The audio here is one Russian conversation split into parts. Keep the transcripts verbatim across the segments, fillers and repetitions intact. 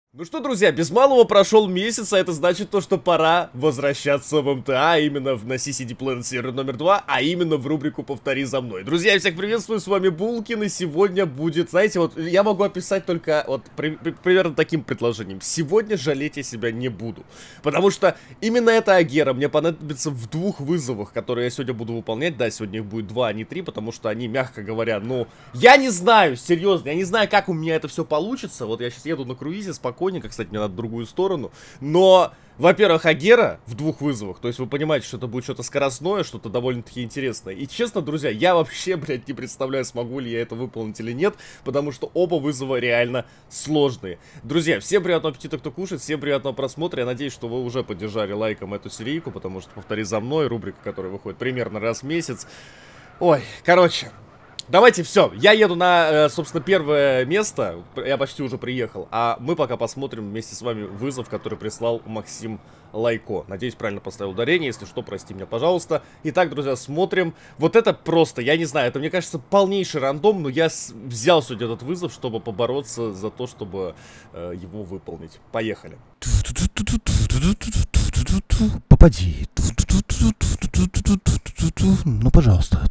Ну что, друзья, без малого прошел месяц, а это значит то, что пора возвращаться в МТА, именно в на си си ди Planet сервер номер два, а именно в рубрику «Повтори за мной». Друзья, всех приветствую, с вами Булкин, и сегодня будет, знаете, вот я могу описать только вот при, при, примерно таким предложением. Сегодня жалеть я себя не буду, потому что именно эта агера мне понадобится в двух вызовах, которые я сегодня буду выполнять. Да, сегодня их будет два, а не три, потому что они, мягко говоря, ну, я не знаю, серьезно, я не знаю, как у меня это все получится. Вот я сейчас еду на круизе, спокойно. Кстати, мне надо в другую сторону. Но, во-первых, агера в двух вызовах. То есть вы понимаете, что это будет что-то скоростное, что-то довольно-таки интересное. И честно, друзья, я вообще, блядь, не представляю, смогу ли я это выполнить или нет. Потому что оба вызова реально сложные. Друзья, всем приятного аппетита, кто кушает. Всем приятного просмотра. Я надеюсь, что вы уже поддержали лайком эту серийку. Потому что «Повтори за мной», рубрика, которая выходит примерно раз в месяц. Ой, короче... Давайте, все, я еду на, собственно, первое место, я почти уже приехал, а мы пока посмотрим вместе с вами вызов, который прислал Максим Лайко. Надеюсь, правильно поставил ударение, если что, прости меня, пожалуйста. Итак, друзья, смотрим. Вот это просто, я не знаю, это, мне кажется, полнейший рандом, но я взял сегодня этот вызов, чтобы побороться за то, чтобы э, его выполнить. Поехали. Попади. Ну, пожалуйста.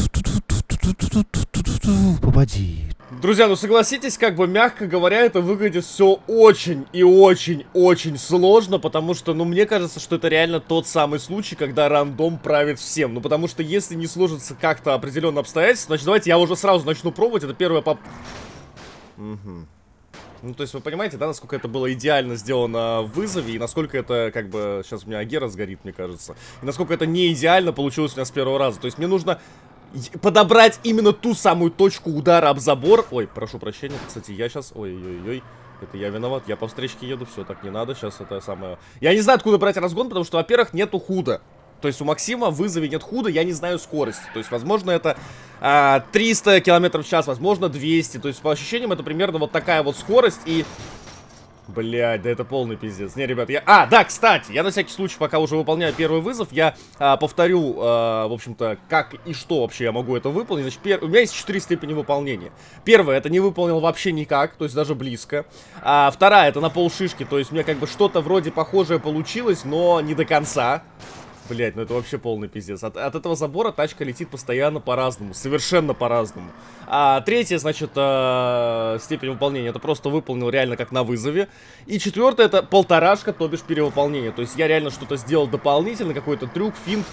Попади. Друзья, ну согласитесь, как бы, мягко говоря, это выглядит все очень и очень-очень сложно, потому что, ну, мне кажется, что это реально тот самый случай, когда рандом правит всем. Ну, потому что если не сложится как-то определенные обстоятельства, значит, давайте я уже сразу начну пробовать. Это первая поп... Угу. Ну, то есть вы понимаете, да, насколько это было идеально сделано в вызове, и насколько это, как бы, сейчас у меня агера сгорит, мне кажется, и насколько это не идеально получилось у меня с первого раза. То есть мне нужно подобрать именно ту самую точку удара об забор. Ой, прошу прощения, кстати, я сейчас... Ой-ой-ой, это я виноват, я по встречке еду, все, так не надо, сейчас это самое... Я не знаю, откуда брать разгон, потому что, во-первых, нету худа. То есть у Максима в вызове нет худа, я не знаю скорости. То есть, возможно, это а, триста километров в час, возможно, двести. То есть, по ощущениям, это примерно вот такая вот скорость. И... Блядь, да это полный пиздец. Не, ребят, я... А, да, кстати, я на всякий случай, пока уже выполняю первый вызов, я а, повторю, а, в общем-то, как и что вообще я могу это выполнить. Значит, пер... у меня есть четыре степени выполнения. Первое, это не выполнил вообще никак, то есть даже близко. А, вторая, это на полшишки, то есть мне как бы что-то вроде похожее получилось, но не до конца. Блять, ну это вообще полный пиздец. От, от этого забора тачка летит постоянно по-разному. Совершенно по-разному. А третья, значит, э, степень выполнения. Это просто выполнил реально как на вызове. И четвертая, это полторашка, то бишь перевыполнение. То есть я реально что-то сделал дополнительно, какой-то трюк, финт.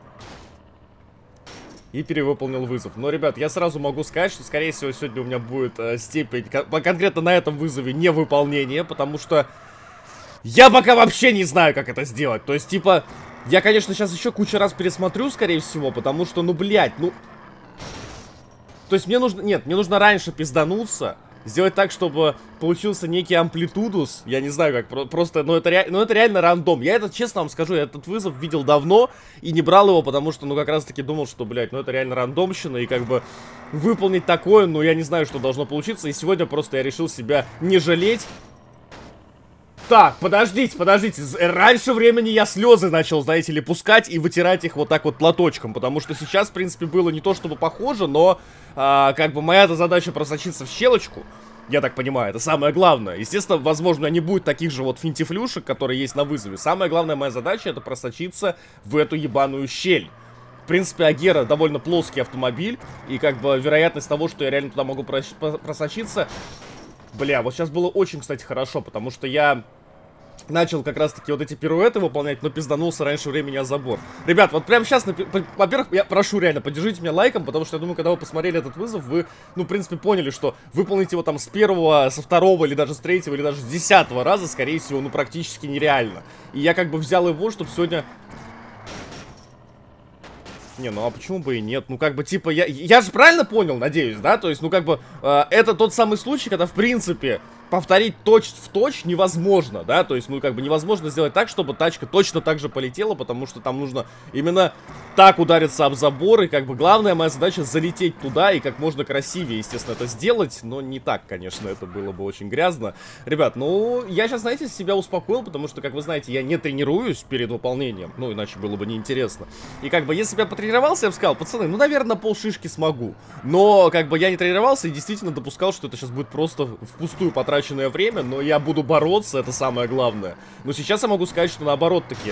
И перевыполнил вызов. Но, ребят, я сразу могу сказать, что, скорее всего, сегодня у меня будет э, степень, кон конкретно на этом вызове, невыполнение. Потому что я пока вообще не знаю, как это сделать. То есть, типа... Я, конечно, сейчас еще кучу раз пересмотрю, скорее всего, потому что, ну, блядь, ну... То есть мне нужно... Нет, мне нужно раньше пиздануться, сделать так, чтобы получился некий амплитудус. Я не знаю, как, просто... Ну это, ре... ну, это реально рандом. Я это, честно вам скажу, я этот вызов видел давно и не брал его, потому что, ну, как раз-таки думал, что, блядь, ну, это реально рандомщина, и как бы выполнить такое, ну, я не знаю, что должно получиться. И сегодня просто я решил себя не жалеть. Так, подождите, подождите, раньше времени я слезы начал, знаете ли, пускать и вытирать их вот так вот платочком, потому что сейчас, в принципе, было не то чтобы похоже, но, а, как бы, моя-то задача просочиться в щелочку, я так понимаю, это самое главное. Естественно, возможно, не будет таких же вот финтифлюшек, которые есть на вызове. Самая главная моя задача — это просочиться в эту ебаную щель. В принципе, агера довольно плоский автомобиль, и, как бы, вероятность того, что я реально туда могу просочиться... Бля, вот сейчас было очень, кстати, хорошо, потому что я... начал как раз-таки вот эти пируэты выполнять, но пизданулся раньше времени о забор. Ребят, вот прямо сейчас, во-первых, я прошу реально, поддержите меня лайком, потому что я думаю, когда вы посмотрели этот вызов, вы, ну, в принципе, поняли, что выполнить его там с первого, со второго, или даже с третьего, или даже с десятого раза, скорее всего, ну, практически нереально. И я как бы взял его, чтобы сегодня... Не, ну а почему бы и нет? Ну, как бы, типа, я, я же правильно понял, надеюсь, да? То есть, ну, как бы, э, это тот самый случай, когда, в принципе, повторить точь в точь невозможно, да? То есть, ну, как бы, невозможно сделать так, чтобы тачка точно так же полетела, потому что там нужно именно так удариться об забор, и, как бы, главная моя задача залететь туда и как можно красивее, естественно, это сделать, но не так, конечно, это было бы очень грязно. Ребят, ну, я сейчас, знаете, себя успокоил, потому что, как вы знаете, я не тренируюсь перед выполнением, ну, иначе было бы неинтересно. И, как бы, если бы я потренировался, я бы сказал, пацаны, ну, наверное, полшишки смогу. Но, как бы, я не тренировался и действительно допускал, что это сейчас будет просто впустую потрачено потраченное время, но я буду бороться, это самое главное. Но сейчас я могу сказать, что наоборот-таки...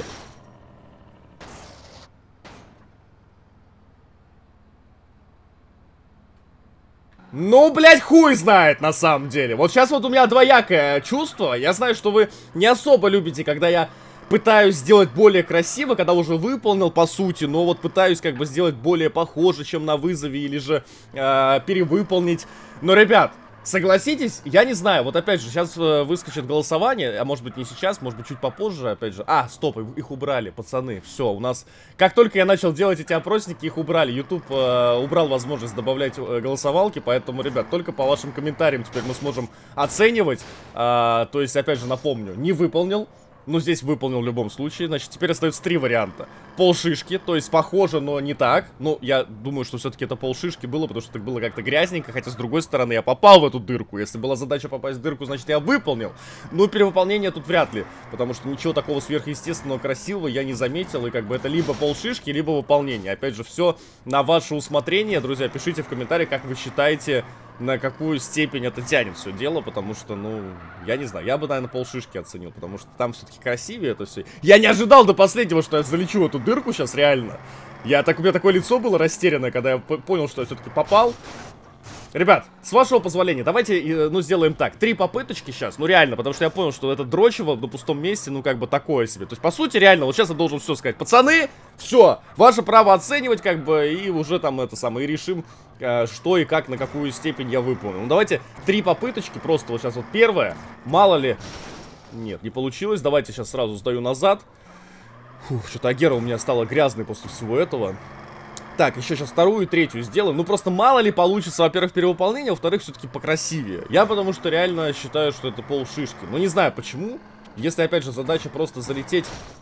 Ну, блядь, хуй знает, на самом деле. Вот сейчас вот у меня двоякое чувство. Я знаю, что вы не особо любите, когда я пытаюсь сделать более красиво, когда уже выполнил, по сути, но вот пытаюсь как бы сделать более похоже, чем на вызове, или же э, перевыполнить. Но, ребят, согласитесь, я не знаю, вот опять же, сейчас э, выскочит голосование, а может быть не сейчас, может быть чуть попозже, опять же. А, стоп, их убрали, пацаны, все, у нас... Как только я начал делать эти опросники, их убрали. YouTube э, убрал возможность добавлять э, голосовалки, поэтому, ребят, только по вашим комментариям теперь мы сможем оценивать. Э, то есть, опять же, напомню, не выполнил. Ну, здесь выполнил в любом случае. Значит, теперь остается три варианта. Полшишки, то есть похоже, но не так. Ну, я думаю, что все-таки это полшишки было, потому что это было как-то грязненько. Хотя, с другой стороны, я попал в эту дырку. Если была задача попасть в дырку, значит, я выполнил. Ну, перевыполнение тут вряд ли. Потому что ничего такого сверхъестественного, красивого я не заметил. И как бы это либо полшишки, либо выполнение. Опять же, все на ваше усмотрение. Друзья, пишите в комментариях, как вы считаете... на какую степень это тянет все дело, потому что, ну, я не знаю, я бы, наверное, полшишки оценил, потому что там все-таки красивее это все. Я не ожидал до последнего, что я залечу эту дырку сейчас, реально. Я так, у меня такое лицо было растерянное, когда я понял, что я все-таки попал. Ребят, с вашего позволения, давайте, ну, сделаем так. Три попыточки сейчас, ну, реально, потому что я понял, что это дрочево на пустом месте, ну, как бы такое себе. То есть, по сути, реально, вот сейчас я должен все сказать. Пацаны, все, ваше право оценивать, как бы, и уже там это самое, и решим, э, что и как, на какую степень я выполнил. Ну, давайте три попыточки, просто вот сейчас вот первая, мало ли... Нет, не получилось, давайте сейчас сразу сдаю назад. Фух, что-то Агера у меня стала грязной после всего этого. Так, еще сейчас вторую и третью сделаем. Ну, просто мало ли получится, во-первых, перевыполнение, во-вторых, все-таки покрасивее. Я потому что реально считаю, что это полшишки. Но не знаю почему. Если, опять же, задача просто залететь...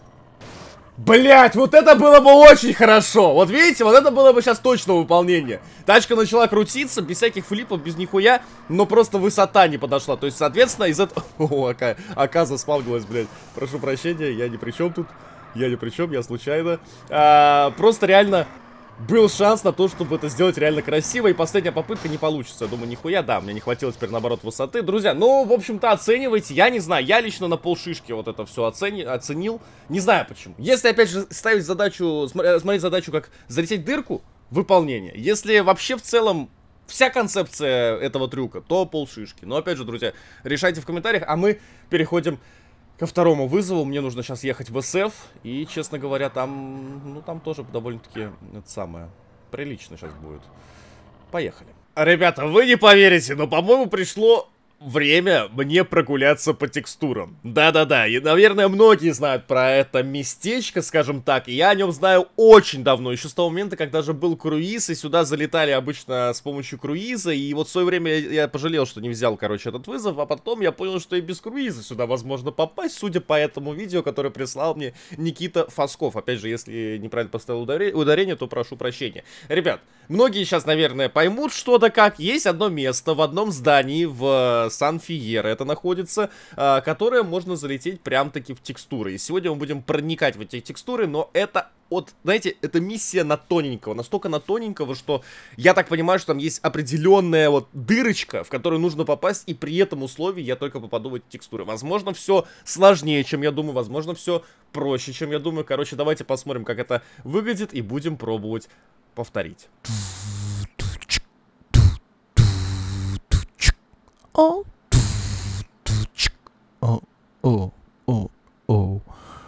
Блять, вот это было бы очень хорошо. Вот видите, вот это было бы сейчас точно выполнение. Тачка начала крутиться, без всяких флипов, без нихуя, но просто высота не подошла. То есть, соответственно, из этого... О, ака, ака заспавнилась, блядь. Прошу прощения, я ни при чем тут. Я ни при чем, я случайно. А, просто реально... Был шанс на то, чтобы это сделать реально красиво. И последняя попытка не получится. Я думаю, нихуя, да, мне не хватило теперь, наоборот, высоты. Друзья, ну, в общем-то, оценивайте. Я не знаю, я лично на полшишки вот это все оцени... оценил. Не знаю почему. Если, опять же, ставить задачу, смотреть задачу, как залететь в дырку, выполнение. Если вообще в целом вся концепция этого трюка, то полшишки. Но, опять же, друзья, решайте в комментариях, а мы переходим... ко второму вызову. Мне нужно сейчас ехать в эс эф. И, честно говоря, там... Ну, там тоже довольно-таки... Это самое... Прилично сейчас будет. Поехали. Ребята, вы не поверите, но, по-моему, пришло... время мне прогуляться по текстурам. Да-да-да, и, наверное, многие знают про это местечко, скажем так. И я о нем знаю очень давно, еще с того момента, когда же был круиз, и сюда залетали обычно с помощью круиза. И вот в свое время я, я пожалел, что не взял, короче, этот вызов, а потом я понял, что и без круиза сюда возможно попасть, судя по этому видео, которое прислал мне Никита Фасков. Опять же, если неправильно поставил ударение, то прошу прощения. Ребят, многие сейчас, наверное, поймут что да как. Есть одно место в одном здании в Сан-Фиера это находится, а, которое можно залететь прям-таки в текстуры. И сегодня мы будем проникать в эти текстуры, но это, вот, знаете, это миссия на тоненького, настолько на тоненького, что я так понимаю, что там есть определенная вот дырочка, в которую нужно попасть, и при этом условии я только попаду в эти текстуры. Возможно, все сложнее, чем я думаю, возможно, все проще, чем я думаю. Короче, давайте посмотрим, как это выглядит, и будем пробовать повторить. О, о, о, о, о.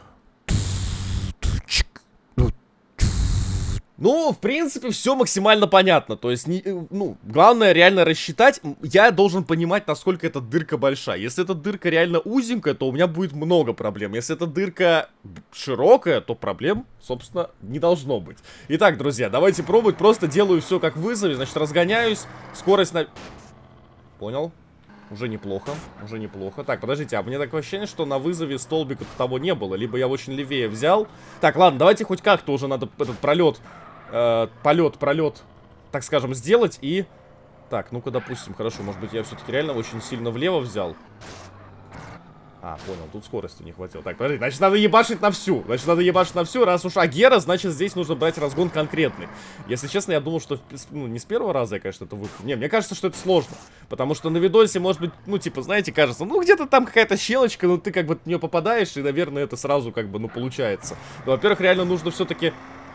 Ну, в принципе, все максимально понятно. То есть, не, ну, главное реально рассчитать. Я должен понимать, насколько эта дырка большая. Если эта дырка реально узенькая, то у меня будет много проблем. Если эта дырка широкая, то проблем, собственно, не должно быть. Итак, друзья, давайте пробовать. Просто делаю все как в вызове. Значит, разгоняюсь. Скорость на... Понял? Уже неплохо, уже неплохо. Так, подождите, а мне такое ощущение, что на вызове столбика того не было. Либо я очень левее взял. Так, ладно, давайте хоть как-то уже надо этот пролет, э, полет, пролет, так скажем, сделать. И... Так, ну-ка, допустим, хорошо, может быть, я все-таки реально очень сильно влево взял. А, понял, тут скорости не хватило. Так, подожди, значит, надо ебашить на всю. Значит, надо ебашить на всю. Раз уж Агера, значит, здесь нужно брать разгон конкретный. Если честно, я думал, что, ну, не с первого раза я, конечно, это выполню. Не, мне кажется, что это сложно. Потому что на видосе, может быть, ну, типа, знаете, кажется, ну, где-то там какая-то щелочка, ну, ты как бы в нее попадаешь, и, наверное, это сразу как бы, ну, получается. Но, во-первых, реально нужно все-таки...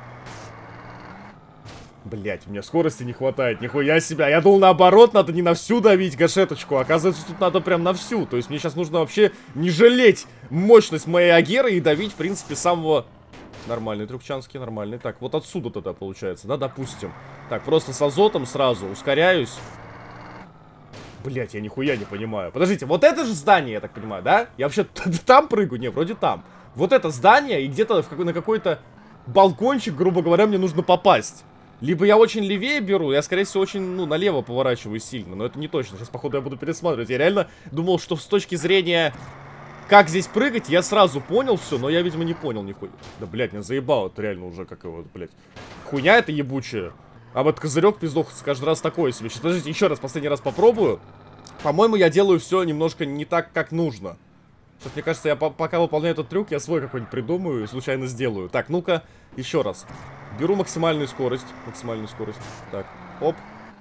Блять, у меня скорости не хватает, нихуя себя. Я думал, наоборот, надо не на всю давить гашеточку. Оказывается, тут надо прям на всю. То есть мне сейчас нужно вообще не жалеть мощность моей Агеры и давить, в принципе, самого... Нормальный трюкчанский, нормальный. Так, вот отсюда тогда получается, да, допустим. Так, просто с азотом сразу ускоряюсь. Блять, я нихуя не понимаю. Подождите, вот это же здание, я так понимаю, да? Я вообще там прыгаю? Не, вроде там. Вот это здание, и где-то на какой-то балкончик, грубо говоря, мне нужно попасть. Либо я очень левее беру, я, скорее всего, очень, ну, налево поворачиваю сильно. Но это не точно. Сейчас, походу, я буду пересматривать. Я реально думал, что с точки зрения, как здесь прыгать, я сразу понял все, но я, видимо, не понял нихуя. Да, блядь, меня заебало. Это реально уже как его, блядь. Хуйня это ебучая. А вот козырек пиздох каждый раз такое себе. Сейчас, подождите, еще раз, последний раз попробую. По-моему, я делаю все немножко не так, как нужно. Сейчас, мне кажется, я по пока выполняю этот трюк, я свой какой-нибудь придумаю и случайно сделаю. Так, ну-ка, еще раз. Беру максимальную скорость. Максимальную скорость. Так, оп.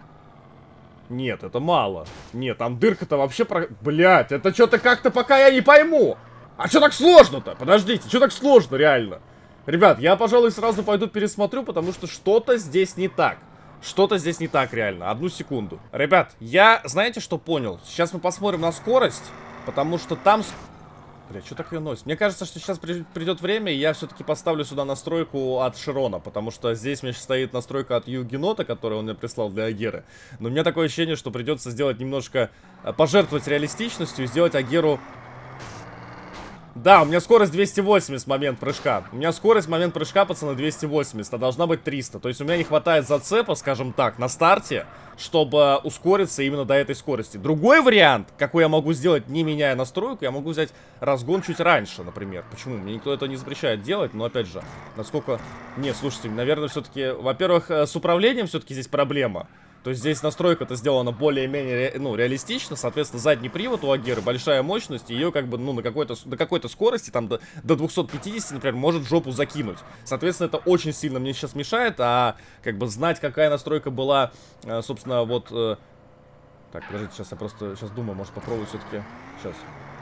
Нет, это мало. Нет, там дырка-то вообще про... Блять, это что-то как-то пока я не пойму. А что так сложно-то? Подождите, что так сложно реально? Ребят, я, пожалуй, сразу пойду пересмотрю, потому что что-то здесь не так. Что-то здесь не так реально. Одну секунду. Ребят, я, знаете, что понял? Сейчас мы посмотрим на скорость, потому что там... Бля, что так ее носит? Мне кажется, что сейчас придет время, и я все-таки поставлю сюда настройку от Широна, потому что здесь у меня сейчас стоит настройка от Югенота, которую он мне прислал для Агеры. Но у меня такое ощущение, что придется сделать немножко... Пожертвовать реалистичностью и сделать Агеру... Да, у меня скорость двести восемьдесят в момент прыжка. У меня скорость в момент прыжка, пацаны, двести восемьдесят, а должна быть триста. То есть у меня не хватает зацепа, скажем так, на старте, чтобы ускориться именно до этой скорости. Другой вариант, какой я могу сделать, не меняя настройку, я могу взять разгон чуть раньше, например. Почему? Мне никто это не запрещает делать, но опять же, насколько... Не, слушайте, наверное, все-таки... Во-первых, с управлением все-таки здесь проблема. То есть здесь настройка-то сделана более-менее, ну, реалистично. Соответственно, задний привод у Агеры, большая мощность. Ее как бы, ну, на какой-то на какой-то скорости, там, до, до двухсот пятидесяти, например, может жопу закинуть. Соответственно, это очень сильно мне сейчас мешает. А, как бы, знать, какая настройка была, собственно, вот... Так, подождите, сейчас я просто, сейчас думаю, может попробую все-таки. Сейчас.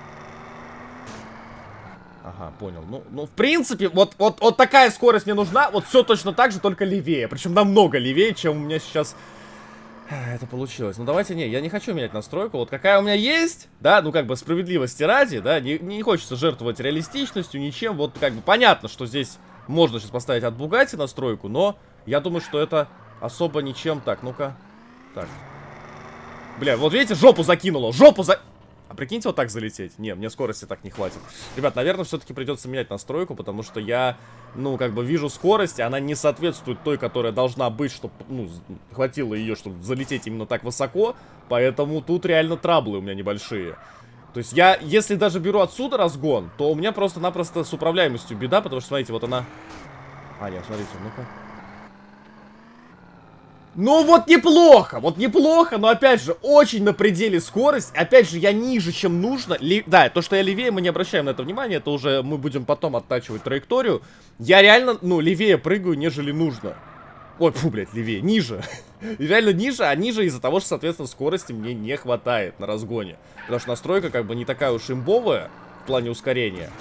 Ага, понял. Ну, ну, в принципе, вот, вот, вот такая скорость мне нужна. Вот все точно так же, только левее. Причем намного левее, чем у меня сейчас... Это получилось. Ну давайте, не, я не хочу менять настройку. Вот какая у меня есть, да, ну как бы справедливости ради, да, не, не хочется жертвовать реалистичностью, ничем. Вот как бы понятно, что здесь можно сейчас поставить от Бугатти настройку, но я думаю, что это особо ничем. Так, ну-ка. Так. Бля, вот видите, жопу закинуло, жопу за... А прикиньте, вот так залететь. Не, мне скорости так не хватит. Ребят, наверное, все-таки придется менять настройку, потому что я, ну, как бы вижу скорость, и она не соответствует той, которая должна быть, чтобы, ну, хватило ее, чтобы залететь именно так высоко. Поэтому тут реально траблы у меня небольшие. То есть я, если даже беру отсюда разгон, то у меня просто-напросто с управляемостью беда, потому что, смотрите, вот она... А, нет, смотрите, ну-ка. Ну вот неплохо, вот неплохо, но опять же, очень на пределе скорость. Опять же, я ниже, чем нужно. Ле... Да, то, что я левее, мы не обращаем на это внимания. Это уже мы будем потом оттачивать траекторию. Я реально, ну, левее прыгаю, нежели нужно. Ой, фу, блядь, левее, ниже. Реально ниже, а ниже из-за того, что, соответственно, скорости мне не хватает на разгоне. Потому что настройка как бы не такая уж имбовая в плане ускорения.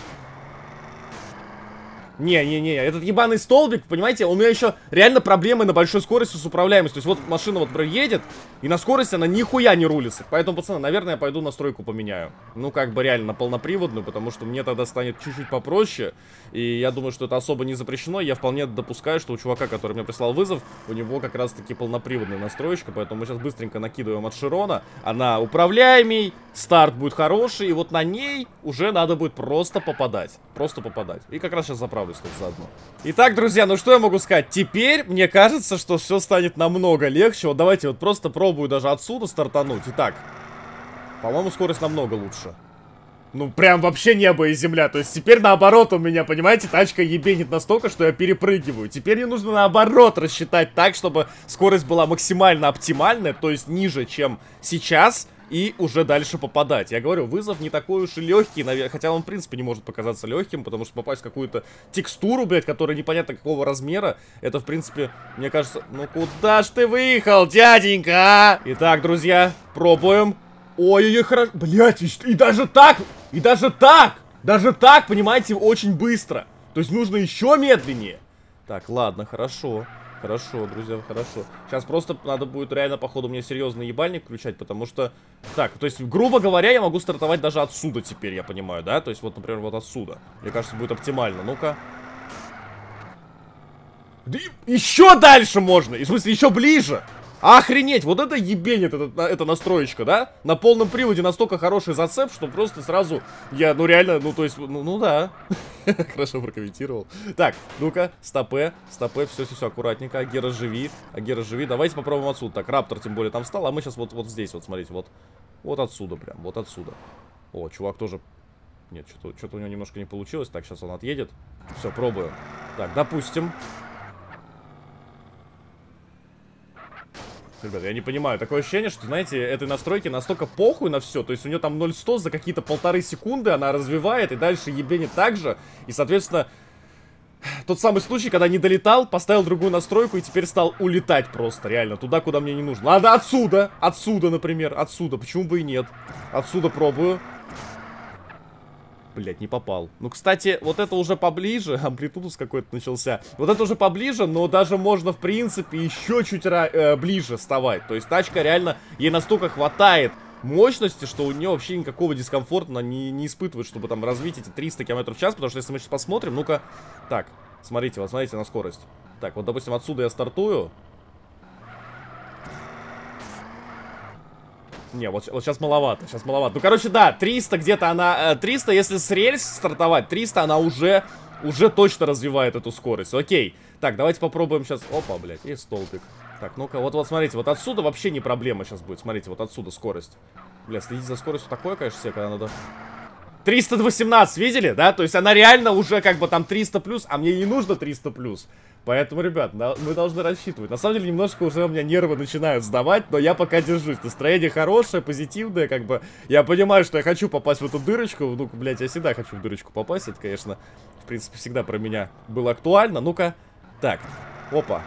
Не-не-не, этот ебаный столбик, понимаете, у меня еще реально проблемы на большой скорости с управляемостью. То есть вот машина вот едет, и на скорости она нихуя не рулится. Поэтому, пацаны, наверное, я пойду настройку поменяю. Ну, как бы реально на полноприводную, потому что мне тогда станет чуть-чуть попроще. И я думаю, что это особо не запрещено. Я вполне допускаю, что у чувака, который мне прислал вызов, у него как раз-таки полноприводная настроечка. Поэтому мы сейчас быстренько накидываем от Широна. Она управляемый, старт будет хороший, и вот на ней уже надо будет просто попадать. Просто попадать. И как раз сейчас заправлю тут заодно. Итак, друзья, ну что я могу сказать? Теперь мне кажется, что все станет намного легче. Вот давайте вот просто пробую даже отсюда стартануть. Итак, по-моему, скорость намного лучше. Ну, прям вообще небо и земля. То есть теперь наоборот у меня, понимаете, тачка ебенит настолько, что я перепрыгиваю. Теперь мне нужно наоборот рассчитать так, чтобы скорость была максимально оптимальная, то есть ниже, чем сейчас. и уже дальше попадать. Я говорю, вызов не такой уж и легкий, наверное, хотя он, в принципе, не может показаться легким, потому что попасть в какую-то текстуру, блядь, которая непонятно какого размера, это, в принципе, мне кажется... Ну куда ж ты выехал, дяденька, а? Итак, друзья, пробуем. Ой-ой-ой, хорошо. Блядь, и, и даже так, и даже так, даже так, понимаете, очень быстро. То есть нужно еще медленнее. Так, ладно, хорошо. Хорошо, друзья, хорошо. Сейчас просто надо будет реально, походу, мне серьезный ебальник включать, потому что... Так, то есть, грубо говоря, я могу стартовать даже отсюда теперь, я понимаю, да? То есть, вот, например, вот отсюда. Мне кажется, будет оптимально. Ну-ка. Да еще дальше можно! И, в смысле, еще ближе! Охренеть! Вот это ебенит, эта, эта настроечка, да? На полном приводе настолько хороший зацеп, что просто сразу я, ну реально, ну то есть, ну, ну да. Хорошо прокомментировал. Так, ну-ка, стопе, стопе, все-все-все, аккуратненько. Агера, живи, Агера, живи. Давайте попробуем отсюда. Так, Раптор тем более там встал, а мы сейчас вот, вот здесь, вот, смотрите, вот. Вот отсюда прям, вот отсюда. О, чувак тоже... Нет, что-то что-то у него немножко не получилось. Так, сейчас он отъедет. Все, пробую. Так, допустим... Ребята, я не понимаю, такое ощущение, что, знаете, этой настройки настолько похуй на все. То есть у нее там ноль сто за какие-то полторы секунды она развивает и дальше ебенит так же. И, соответственно, тот самый случай, когда не долетал, поставил другую настройку и теперь стал улетать просто, реально, туда, куда мне не нужно. Ладно, отсюда, отсюда, например, отсюда, почему бы и нет. Отсюда пробую. Блять, не попал. Ну, кстати, вот это уже поближе. Амплитудус какой-то начался. Вот это уже поближе, но даже можно, в принципе, еще чуть э, ближе вставать. То есть тачка реально, ей настолько хватает мощности, что у нее вообще никакого дискомфорта она не, не испытывает, чтобы там развить эти триста километров в час. Потому что если мы сейчас посмотрим, ну-ка. Так, смотрите, вот смотрите на скорость. Так, вот, допустим, отсюда я стартую. Не, вот, вот сейчас маловато, сейчас маловато. Ну, короче, да, триста где-то она... триста, если с рельс стартовать, триста она уже... Уже точно развивает эту скорость. Окей. Так, давайте попробуем сейчас... Опа, блядь, есть столбик. Так, ну-ка, вот, вот, смотрите, вот отсюда вообще не проблема сейчас будет. Смотрите, вот отсюда скорость. Бля, следите за скоростью такое, конечно, себе, когда надо... триста восемнадцать, видели, да? То есть она реально уже как бы там триста плюс, а мне не нужно триста плюс. Поэтому, ребят, мы должны рассчитывать. На самом деле, немножко уже у меня нервы начинают сдавать, но я пока держусь. Настроение хорошее, позитивное, как бы. Я понимаю, что я хочу попасть в эту дырочку. Ну, блядь, я всегда хочу в дырочку попасть. Это, конечно, в принципе, всегда про меня было актуально. Ну-ка. Так. Опа.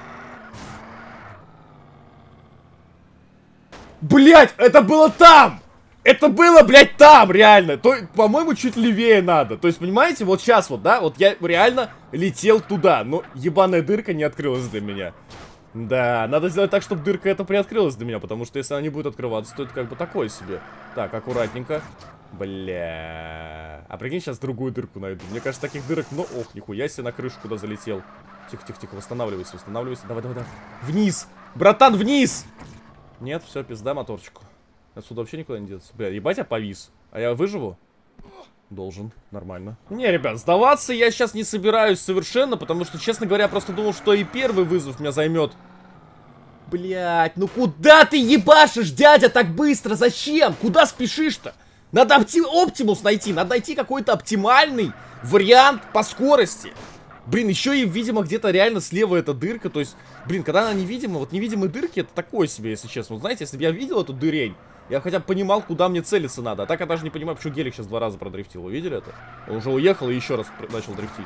Блядь, это было там! Это было, блядь, там, реально. То, по-моему, чуть левее надо. То есть, понимаете, вот сейчас вот, да, вот я реально летел туда, но ебаная дырка не открылась для меня. Да, надо сделать так, чтобы дырка эта приоткрылась для меня, потому что если она не будет открываться, то это как бы такое себе. Так, аккуратненько. Бля. А прикинь, сейчас другую дырку найду. Мне кажется, таких дырок, ну, ох, нихуя себе на крышу куда залетел. Тихо-тихо-тихо, восстанавливайся, восстанавливайся. Давай, давай, давай. Вниз! Братан, вниз! Нет, все, пизда моторчику. Отсюда вообще никуда не деться. Бля, ебать, я повис. А я выживу? Должен. Нормально. Не, ребят, сдаваться я сейчас не собираюсь совершенно, потому что, честно говоря, я просто думал, что и первый вызов меня займет. Блять, ну куда ты ебашишь, дядя, так быстро? Зачем? Куда спешишь-то? Надо опти оптимус найти. Надо найти какой-то оптимальный вариант по скорости. Блин, еще и, видимо, где-то реально слева эта дырка. То есть, блин, когда она невидима, вот невидимые дырки, это такое себе, если честно. Вот знаете, если бы я видел эту дырень, я хотя бы понимал, куда мне целиться надо. А так я даже не понимаю, почему гелик сейчас два раза продрифтил. Вы видели это? Он уже уехал и еще раз начал дрифтить.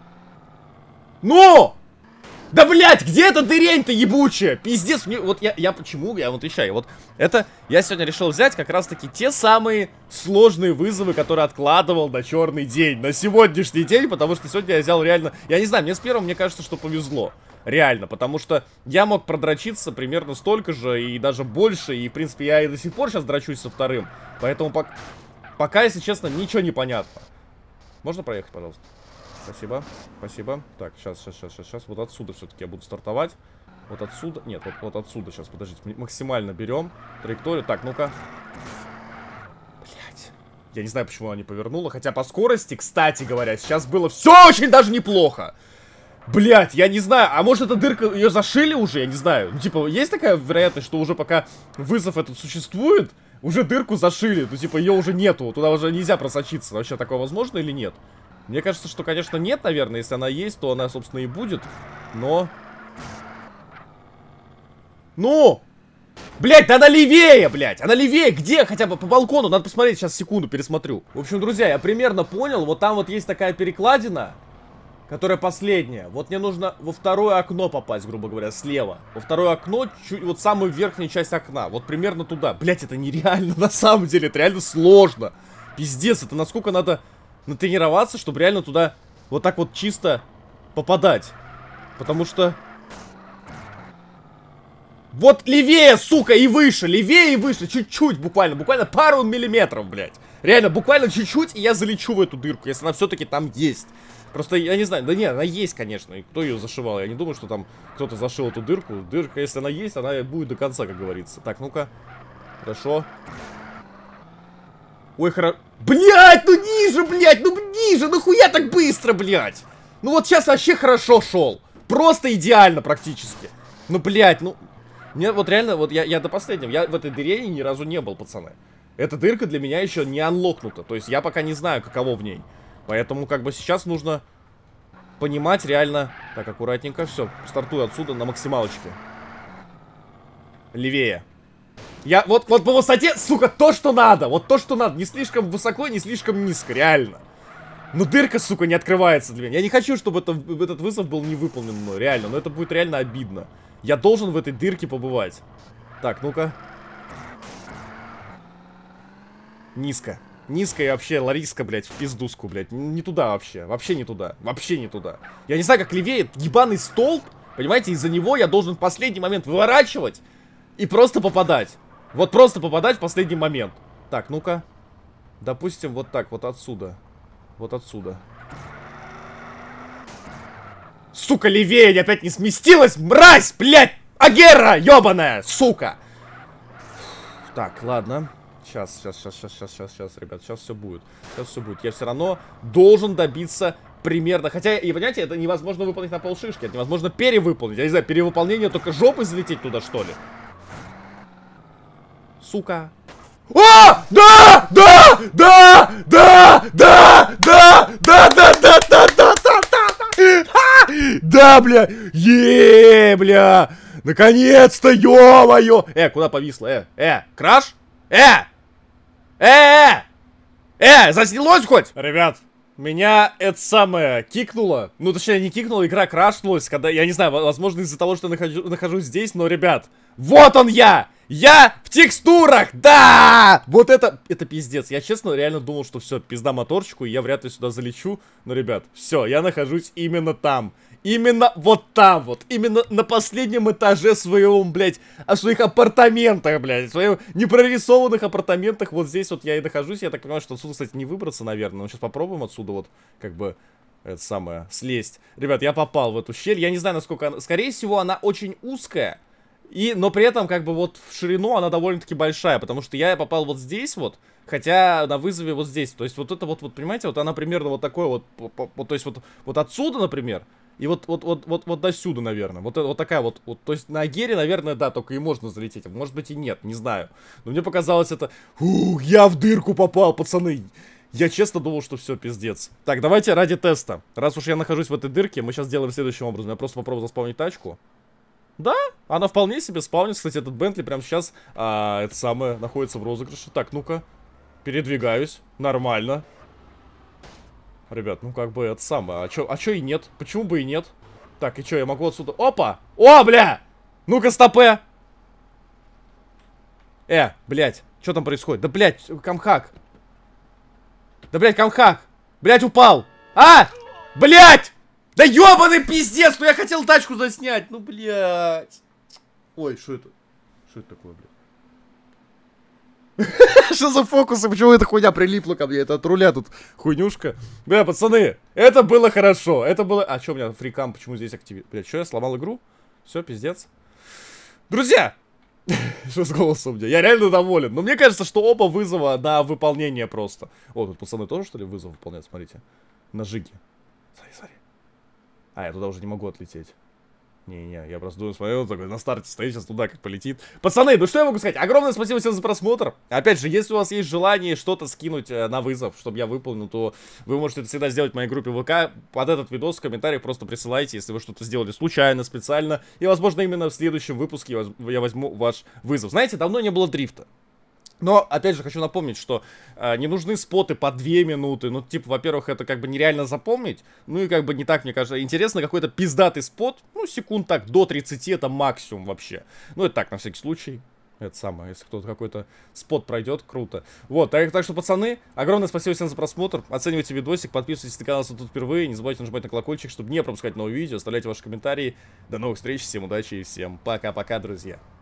Ну! Да, блядь, где эта дырень-то ебучая? Пиздец, мне, вот я, я почему, я вот отвечаю. Вот это, я сегодня решил взять как раз-таки те самые сложные вызовы, которые откладывал на черный день. На сегодняшний день, потому что сегодня я взял реально... Я не знаю, мне с первым, мне кажется, что повезло. Реально, потому что я мог продрочиться примерно столько же и даже больше. И, в принципе, я и до сих пор сейчас дрочусь со вторым. Поэтому пока, пока, если честно, ничего не понятно. Можно проехать, пожалуйста? Спасибо, спасибо. Так, сейчас, сейчас, сейчас, сейчас, сейчас. Вот отсюда все-таки я буду стартовать. Вот отсюда. Нет, вот, вот отсюда сейчас, подождите. Максимально берем траекторию. Так, ну-ка. Блять. Я не знаю, почему она не повернула. Хотя по скорости, кстати говоря, сейчас было все очень даже неплохо. Блять, я не знаю, а может эта дырка, ее зашили уже, я не знаю. Ну, типа, есть такая вероятность, что уже пока вызов этот существует, уже дырку зашили, ну, типа, ее уже нету, туда уже нельзя просочиться. Вообще такое возможно или нет? Мне кажется, что, конечно, нет, наверное, если она есть, то она, собственно, и будет, но... Ну! Блять, да она левее, блять! Она левее! Где? Хотя бы по балкону. Надо посмотреть, сейчас секунду пересмотрю. В общем, друзья, я примерно понял. Вот там вот есть такая перекладина, которая последняя. Вот мне нужно во второе окно попасть, грубо говоря, слева. Во второе окно, чуть, вот самую верхнюю часть окна. Вот примерно туда. Блять, это нереально на самом деле. Это реально сложно. Пиздец, это насколько надо натренироваться, чтобы реально туда вот так вот чисто попадать. Потому что... Вот левее, сука, и выше, левее и выше, чуть-чуть буквально, буквально пару миллиметров, блядь. Реально, буквально чуть-чуть, и я залечу в эту дырку, если она все-таки там есть. Просто, я не знаю, да нет, она есть, конечно, и кто ее зашивал, я не думаю, что там кто-то зашил эту дырку. Дырка, если она есть, она будет до конца, как говорится. Так, ну-ка, хорошо. Ой, хорошо. Блядь, ну ниже, блядь, ну ниже, нахуя так быстро, блядь. Ну вот сейчас вообще хорошо шел, просто идеально практически. Ну, блядь, ну... Мне вот реально, вот я, я до последнего, я в этой дыре ни разу не был, пацаны. Эта дырка для меня еще не анлокнута, то есть я пока не знаю, каково в ней. Поэтому как бы сейчас нужно понимать реально... Так, аккуратненько, все, стартую отсюда на максималочке. Левее. Я, вот, вот по высоте, сука, то, что надо, вот то, что надо. Не слишком высоко, не слишком низко, реально. Но дырка, сука, не открывается для меня. Я не хочу, чтобы это, этот вызов был не выполнен мной, реально, но это будет реально обидно. Я должен в этой дырке побывать. Так, ну-ка. Низко. Низко и вообще Лариска, блядь, в пиздуску, блядь. Не туда вообще. Вообще не туда. Вообще не туда. Я не знаю, как левее ебаный столб. Понимаете, из-за него я должен в последний момент выворачивать и просто попадать. Вот просто попадать в последний момент. Так, ну-ка. Допустим, вот так, вот отсюда. Вот отсюда. Сука, левее, опять не сместилась, мразь, блядь! Агера, ебаная, сука! Так, ладно. Сейчас, сейчас, сейчас, сейчас, сейчас, сейчас, сейчас, ребят, сейчас все будет. Сейчас все будет. Я все равно должен добиться примерно. Хотя, и понимаете, это невозможно выполнить на полшишки. Это невозможно перевыполнить. Я не знаю, перевыполнение только жопой залететь туда, что ли? Сука. О! Да! Да! Да! Да! Да! Да! Да! Да! Да! Да! Да! Да, бля! Е, бля! Наконец-то, ё-моё! Э, куда повисло? Э, э, краш? Э! Э! Э, заснялось хоть? Ребят, меня это самое кикнуло. Ну, точнее, не кикнуло, игра крашнулась, когда, я не знаю, возможно, из-за того, что нахожу, нахожусь здесь, но, ребят, вот он я! Я в текстурах! Да! Вот это, это пиздец. Я, честно, реально думал, что все, пизда моторчику, и я вряд ли сюда залечу. Но, ребят, все, я нахожусь именно там. Именно вот там вот. Именно на последнем этаже своего, блядь, о своих апартаментах, блядь. В своих непрорисованных апартаментах. Вот здесь вот я и нахожусь. Я так понимаю, что отсюда, кстати, не выбраться, наверное. Но сейчас попробуем отсюда вот, как бы, это самое, слезть. Ребят, я попал в эту щель. Я не знаю, насколько она... Скорее всего, она очень узкая. И, но при этом, как бы, вот в ширину она довольно-таки большая, потому что я попал вот здесь вот, хотя на вызове вот здесь. То есть вот это вот, вот понимаете, вот она примерно вот такой вот, по, по, то есть вот, вот отсюда, например, и вот, вот, вот, вот, вот до сюда, наверное. Вот, вот такая вот, вот, то есть на Агере, наверное, да, только и можно залететь. Может быть и нет, не знаю. Но мне показалось это, ух, я в дырку попал, пацаны. Я честно думал, что все, пиздец. Так, давайте ради теста. Раз уж я нахожусь в этой дырке, мы сейчас сделаем следующим образом. Я просто попробую заспавнить тачку. Да, она вполне себе спавнится. Кстати, этот Бентли прямо сейчас, а, это самое, находится в розыгрыше. Так, ну-ка, передвигаюсь. Нормально. Ребят, ну как бы это самое. А чё, а чё и нет? Почему бы и нет? Так, и чё, я могу отсюда... Опа! О, бля! Ну-ка, стопэ! Э, блядь, что там происходит? Да, блядь, камхак. Да, блядь, камхак. Блядь, упал. А! Блядь! Да ёбаный пиздец, ну я хотел тачку заснять, ну блядь. Ой, что это? Что это такое, блядь? Что за фокусы, почему эта хуйня прилипла ко мне, это от руля тут хуйнюшка. Бля, пацаны, это было хорошо, это было... А что у меня фрикам, почему здесь активирует? Блядь, что я сломал игру? Все, пиздец. Друзья! Что с голосом у меня? Я реально доволен. Но мне кажется, что оба вызова на выполнение просто. О, тут пацаны тоже, что ли, вызов выполняют? Смотрите. На жиге. Смотри, смотри. А, я туда уже не могу отлететь. Не-не, я просто думаю, смотрел, такой на старте стоит, сейчас туда как полетит. Пацаны, ну что я могу сказать? Огромное спасибо всем за просмотр. Опять же, если у вас есть желание что-то скинуть э, на вызов, чтобы я выполнил, то вы можете это всегда сделать в моей группе ВК. Под этот видос в комментариях просто присылайте, если вы что-то сделали случайно, специально. И, возможно, именно в следующем выпуске я, я возьму ваш вызов. Знаете, давно не было дрифта. Но, опять же, хочу напомнить, что э, не нужны споты по две минуты. Ну, типа, во-первых, это как бы нереально запомнить. Ну и как бы не так, мне кажется, интересно, какой-то пиздатый спот. Ну, секунд так, до тридцати это максимум вообще. Ну, это так, на всякий случай. Это самое, если кто-то какой-то спот пройдет, круто. Вот, так, так что, пацаны, огромное спасибо всем за просмотр. Оценивайте видосик, подписывайтесь на канал, если тут впервые. Не забывайте нажимать на колокольчик, чтобы не пропускать новые видео. Оставляйте ваши комментарии. До новых встреч, всем удачи и всем пока-пока, друзья.